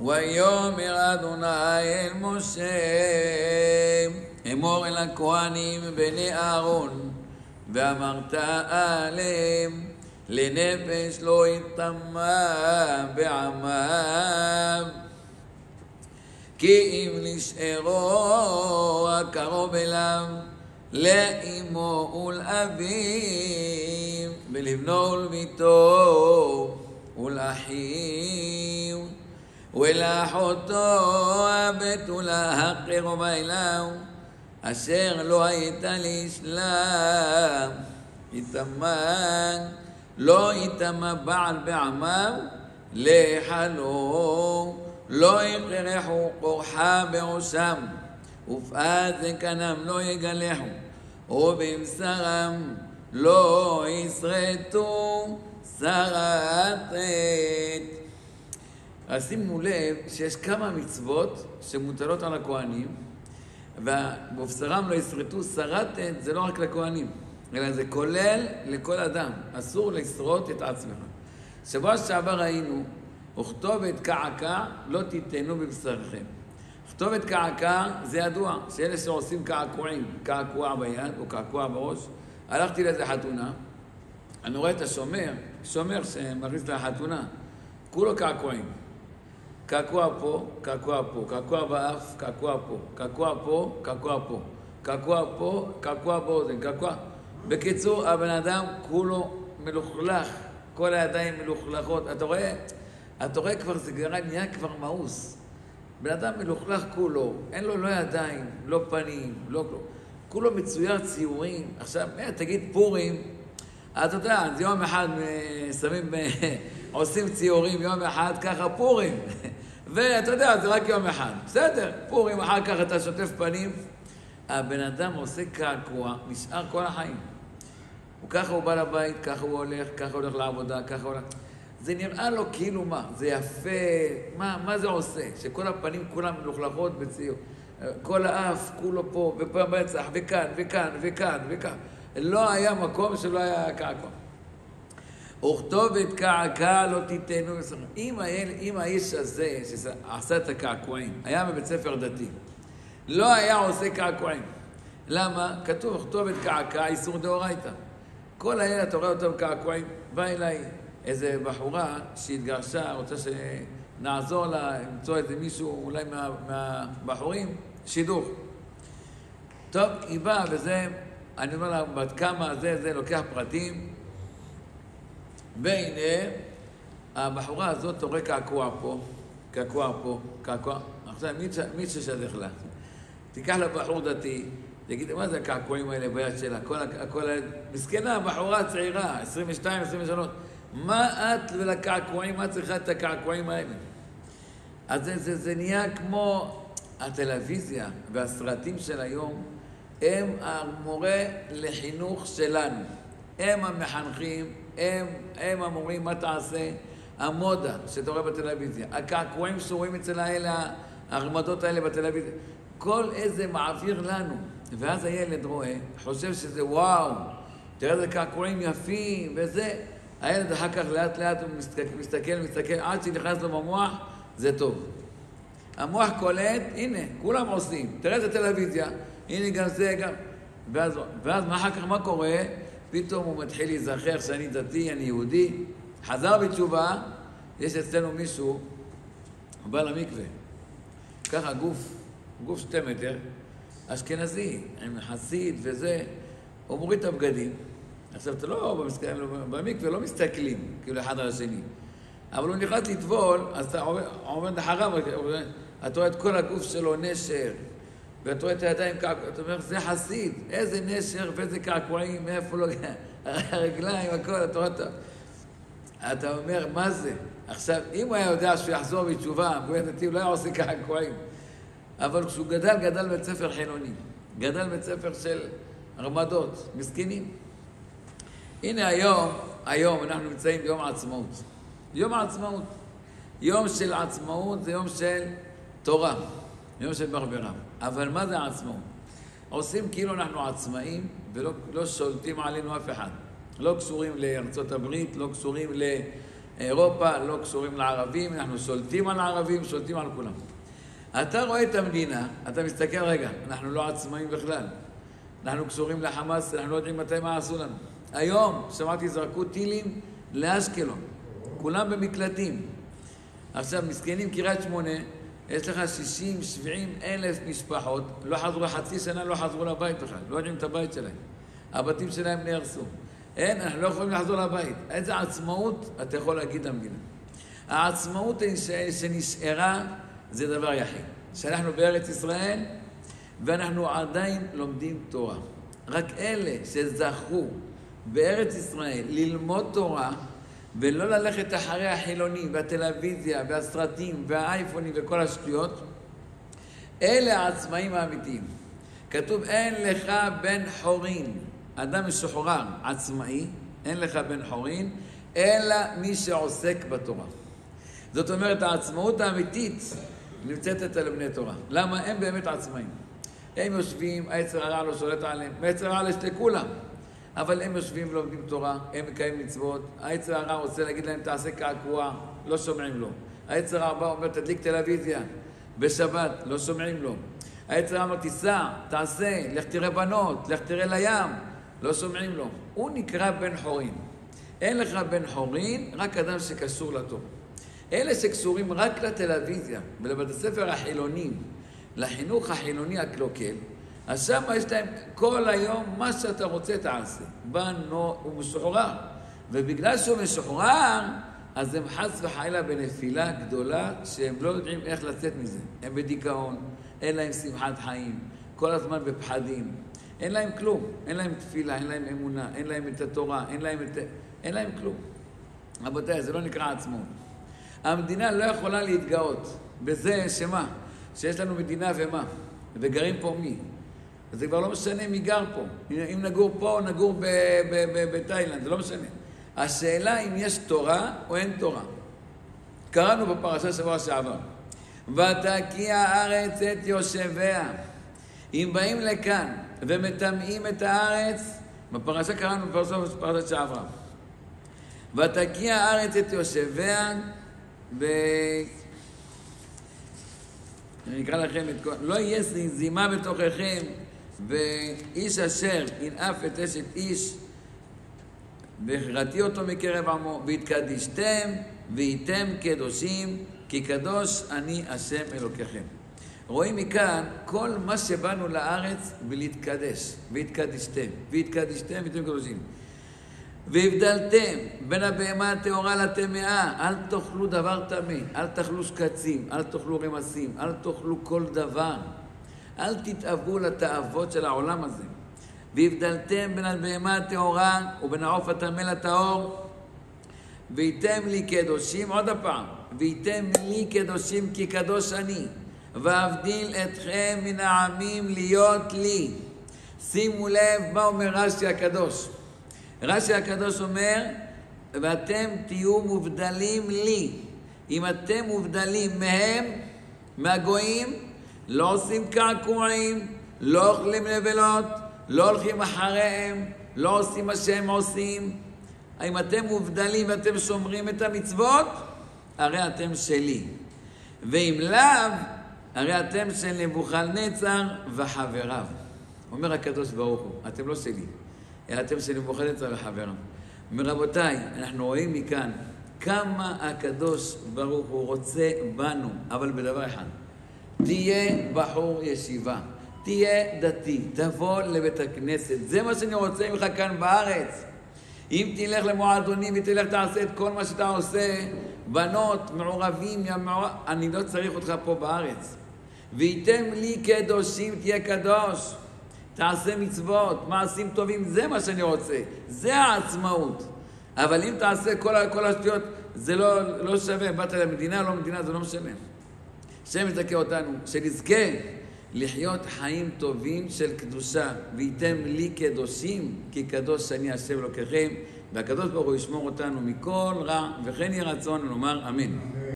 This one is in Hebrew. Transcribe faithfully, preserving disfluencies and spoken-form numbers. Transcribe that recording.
ויאמר אדוני אל משה, אמור אל הכהנים בני אהרון, ואמרת עליהם, לנפש לא יטמא בעמיו, כי אם נשארו הקרוב אליו, לאמו ולאביו, ולבנו ולביתו, ולאחיו, ולאחותו הבתולה הקרובה אליו, אשר לא הייתה לאשלה, יטמא, לא יטמא בעל בעמיו, לחלו, לא יכרחו קורחה בראשם, ופאת זקנם לא יגלחו, ובבשרם לא ישרטו שרטט. אז שימו לב שיש כמה מצוות שמוטלות על הכהנים, ובבשרם לא ישרטו שרטט, זה לא רק לכהנים, אלא זה כולל לכל אדם. אסור לשרוט את עצמך. שבוע שעבר ראינו, וכתובת קעקע לא תיתנו בבשרכם. כתובת קעקע זה ידוע, שאלה שעושים קעקועים, קעקוע ביד או קעקוע בראש. הלכתי לאיזה חתונה, אני רואה את השומר, שומר שמכניס לחתונה, כולו קעקועים. קעקוע פה, קעקוע פה, קעקוע באף, קעקוע פה, קעקוע פה, קעקוע פה, קעקוע פה, קעקוע באוזן, קעקוע. בקיצור, הבן אדם כולו מלוכלך, כל הידיים מלוכלכות. אתה רואה, אתה רואה כבר זה נהיה כבר מאוס. בן אדם מלוכלך כולו, אין לו לא ידיים, לא פנים, לא כלום. כולו מצויר ציורים. עכשיו, תגיד פורים, אתה יודע, אז יום אחד שמים, עושים ציורים יום אחד ככה פורים. ואתה יודע, זה רק יום אחד. בסדר, פורים, אחר כך אתה שוטף פנים. הבן אדם עושה קעקוע, נשאר כל החיים. וככה הוא בא לבית, ככה הוא הולך, ככה הוא הולך לעבודה, ככה הוא הולך. זה נראה לו כאילו מה, זה יפה, מה, מה זה עושה? שכל הפנים כולם מלוכלכות בציור. כל האף, כולו פה, ופה בצח, וכאן, וכאן, וכאן, וכאן. לא היה מקום שלא היה קעקוע. וכתובת קעקע לא תיתנו בסדר. אם, אם האיש הזה שעשה את הקעקועים, היה בבית ספר דתי, לא היה עושה קעקועים. למה? כתוב, כתובת קעקע, איסור דאורייתא. כל הילד, אתה רואה אותם קעקועים, בא אליי איזה בחורה שהתגרשה, רוצה שנעזור לה, למצוא איזה מישהו, אולי מה, מהבחורים, שידוך. טוב, היא באה וזה, אני אומר לה, בת כמה זה, זה לוקח פרטים, והנה, הבחורה הזאת תורא קעקוע פה, קעקוע פה, קעקוע, עכשיו, מי ששדך לה? תיקח לה בחור דתי, תגיד, מה זה הקעקועים האלה ביד שלה? כל, כל, מסכנה, בחורה צעירה, עשרים ושתיים, עשרים ושלוש, מה את ולקעקועים, מה צריכה את הקעקועים האלה? אז זה, זה, זה נהיה כמו הטלוויזיה והסרטים של היום, הם המורה לחינוך שלנו. הם המחנכים, הם, הם המורים מה תעשה, המודה שאתה רואה בטלוויזיה, הקעקועים שרואים אצל האלה, הרמדות האלה בטלוויזיה, כל איזה מעביר לנו. ואז הילד רואה, חושב שזה וואו, תראה איזה קעקועים יפים וזה. הילד אחר כך לאט לאט הוא מסתכל, מסתכל, מסתכל, עד שנכנס לו במוח, זה טוב. המוח קולט, הנה, כולם עושים, תראה איזה טלוויזיה, הנה גם זה, גם... ואז, ואז מה אחר כך מה קורה? פתאום הוא מתחיל להיזכר שאני דתי, אני יהודי, חזר בתשובה, יש אצלנו מישהו, הוא בא למקווה, ככה גוף, גוף שתי מטר, אשכנזי, עם חסיד וזה, הוא מוריד את הבגדים. עכשיו, אתה לא, במקווה לא מסתכלים, כאילו אחד על השני. אבל הוא נכנס לטבול, אז אתה עומד אחריו, אתה רואה את כל הגוף שלו נשר, ואתה רואה את הידיים קעקוע, אתה אומר, זה חסיד, איזה נשר ואיזה קעקועים, מאיפה לא, הרגליים, הכל, אתה רואה אותו. אתה אומר, מה זה? עכשיו, אם הוא היה יודע שהוא יחזור בתשובה, הוא לא היה עושה קעקועים. אבל כשהוא גדל, גדל בית ספר חילוני. גדל בית ספר של רמדות, מסכנים. הנה היום, היום אנחנו נמצאים ביום העצמאות. יום העצמאות. יום של עצמאות זה יום של תורה. יום של ברברה. אבל מה זה העצמאות? עושים כאילו אנחנו עצמאים ולא לא שולטים עלינו אף אחד. לא קשורים לארצות הברית, לא קשורים ל... אירופה לא קשורים לערבים, אנחנו שולטים על הערבים, שולטים על כולם. אתה רואה את המדינה, אתה מסתכל, רגע, אנחנו לא עצמאים בכלל. אנחנו קשורים לחמאס, אנחנו לא יודעים מתי מה עשו לנו. היום, שמעתי, זרקו טילים לאשקלון. כולם במקלטים. עכשיו, מסכנים קריית שמונה, יש לך שישים שבעים אלף משפחות, לא חזרו חצי שנה, לא חזרו לבית בכלל, לא יודעים את הבית שלהם. הבתים שלהם נהרסו. אין, אנחנו לא יכולים לחזור לבית. איזה עצמאות אתה יכול להגיד למדינה? העצמאות שנשארה זה דבר יחיד. שאנחנו בארץ ישראל ואנחנו עדיין לומדים תורה. רק אלה שזכו בארץ ישראל ללמוד תורה ולא ללכת אחרי החילונים והטלוויזיה והסרטים והאייפונים וכל השטויות, אלה העצמאים האמיתיים. כתוב, אין לך בן חורין, אדם משוחרר, עצמאי, אין לך בן חורין, אלא מי שעוסק בתורה. זאת אומרת, העצמאות האמיתית נמצאת אצל בני תורה. למה? הם באמת עצמאים. הם יושבים, היצר הרע לא שולט עליהם, היצר הרע לשתי כולם. אבל הם יושבים ולומדים תורה, הם מקיים מצוות, היצר הרע רוצה להגיד להם, תעשה קעקוע, לא שומעים לו. היצר הרע אומר, תדליק טלוויזיה, בשבת, לא שומעים לו. היצר הרע אומר, תיסע, תעשה, לך תראה בנות, לך תראה לים, לא שומעים לו. הוא נקרא בן חורין. אין לך בן חורין, רק אדם שקשור לתורה. אלה שקשורים רק לטלוויזיה ולבית הספר החילונים, לחינוך החילוני הקלוקל, אז שם יש להם כל היום מה שאתה רוצה תעשה. בנו הוא משוחרר. ובגלל שהוא משוחרר, אז הם חס וחלילה בנפילה גדולה שהם לא יודעים איך לצאת מזה. הם בדיכאון, אין להם שמחת חיים, כל הזמן בפחדים. אין להם כלום. אין להם תפילה, אין להם אמונה, אין להם את התורה, אין להם, את... אין להם כלום. רבותיי, זה לא נקרא עצמאות. המדינה לא יכולה להתגאות בזה שמה? שיש לנו מדינה ומה? וגרים פה מי? אז זה כבר לא משנה מי גר פה. אם נגור פה או נגור בתאילנד, זה לא משנה. השאלה אם יש תורה או אין תורה. קראנו בפרשה שבוע שעבר. ותקיע הארץ את יושביה. אם באים לכאן ומטמאים את הארץ, בפרשה קראנו בפרשה שעברה. ותקיע הארץ את יושביה, ו... אני אקרא לכם את כל... לא יהיה זימה בתוככם, ואיש אשר ינאף את אשת איש, והכרתי אותו מקרב עמו, והתקדישתם, והייתם קדושים, כי קדוש אני השם אלוקיכם. רואים מכאן כל מה שבאנו לארץ ולהתקדש, והתקדישתם, והתקדישתם, והייתם קדושים. והבדלתם בין הבהמה הטהורה לטמאה, אל תאכלו דבר טמא, אל תאכלו שקצים, אל תאכלו רמסים, אל תאכלו כל דבר. אל תתאבו לתאוות של העולם הזה. והבדלתם בין הבהמה הטהורה ובין העוף הטמא לטהור, והייתם לי קדושים, עוד הפעם, והייתם לי קדושים כי קדוש אני, ואבדיל אתכם מן העמים להיות לי. שימו לב מה אומר רש"י הקדוש. רש"י הקדוש אומר, ואתם תהיו מובדלים לי. אם אתם מובדלים מהם, מהגויים, לא עושים קעקועים, לא אוכלים נבלות, לא הולכים אחריהם, לא עושים מה שהם עושים. אם אתם מובדלים ואתם שומרים את המצוות, הרי אתם שלי. ואם לאו, הרי אתם של נבוכדנצר וחבריו. אומר הקדוש ברוך הוא, אתם לא שלי. אתם של נבוכדנצר וחבריו. רבותיי, אנחנו רואים מכאן כמה הקדוש ברוך הוא רוצה בנו, אבל בדבר אחד. תהיה בחור ישיבה, תהיה דתי, תבוא לבית הכנסת. זה מה שאני רוצה ממך כאן בארץ. אם תלך למועדונים ותלך תעשה את כל מה שאתה עושה, בנות, מעורבים, מעורב... אני לא צריך אותך פה בארץ. והייתם לי קדושים, תהיה קדוש. תעשה מצוות, מעשים טובים, זה מה שאני רוצה. זה העצמאות. אבל אם תעשה כל, כל השטויות, זה לא, לא שווה. באת למדינה, לא מדינה, זה לא משנה. השם יזכה אותנו, שנזכה לחיות חיים טובים של קדושה, והייתם לי קדושים, כי קדוש אני השם אלוקיכם, והקדוש ברוך הוא ישמור אותנו מכל רע, וכן יהיה רצון לומר אמן.